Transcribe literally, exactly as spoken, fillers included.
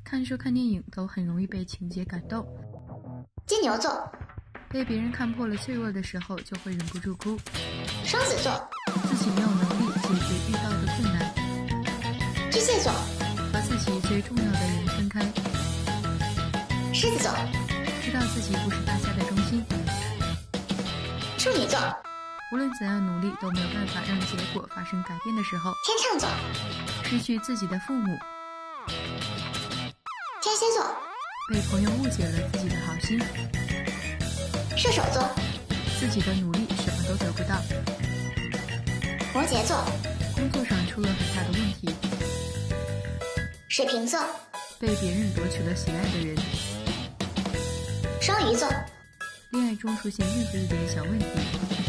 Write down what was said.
看书看电影都很容易被情节感动。 金牛座， 被别人看破了脆弱的时候，就会忍不住哭。 双子座， 自己没有能力解决遇到的困难。 巨蟹座， 和自己最重要的人分开。 狮子座， 知道自己不是大家的中心。 处女座， 无论怎样努力都没有办法让结果发生改变的时候。 天秤座， 失去自己的父母。 天蝎座， 被朋友误解了自己的好心。 射手座， 自己的努力什么都得不到。 摩羯座， 工作上出了很大的问题。 水瓶座， 被别人夺取了喜爱的人。 双鱼座， 恋爱中出现任何一点小问题，